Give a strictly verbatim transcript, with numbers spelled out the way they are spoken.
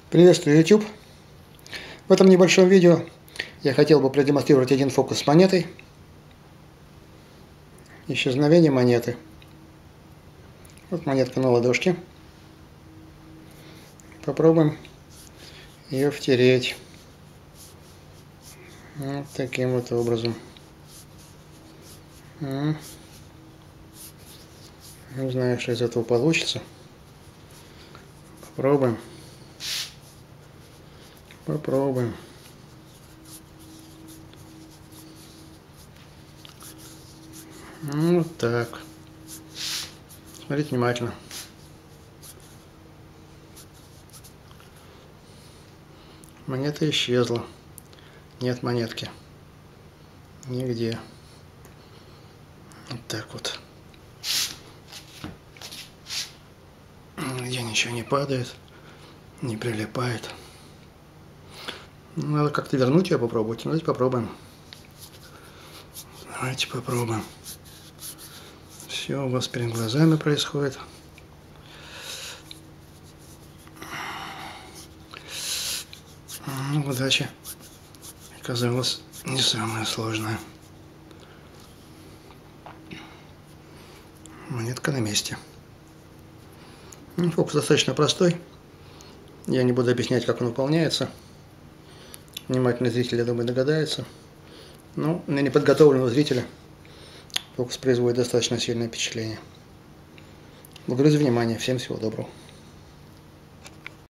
Приветствую, YouTube! В этом небольшом видео я хотел бы продемонстрировать один фокус с монетой. Исчезновение монеты. Вот монетка на ладошке. Попробуем ее втереть. Вот таким вот образом. Не знаю, что из этого получится. Попробуем. Попробуем. Вот так. Смотрите внимательно. Монета исчезла. Нет монетки. Нигде. Вот так вот. Нигде ничего не падает, не прилипает. Надо как-то вернуть ее, попробовать. Давайте попробуем. Давайте попробуем. Все у вас перед глазами происходит. Ну, удача оказалась не самая сложная. Монетка на месте. Фокус достаточно простой. Я не буду объяснять, как он выполняется. Внимательный зритель, я думаю, догадается. Но на неподготовленного зрителя фокус производит достаточно сильное впечатление. Благодарю за внимание. Всем всего доброго.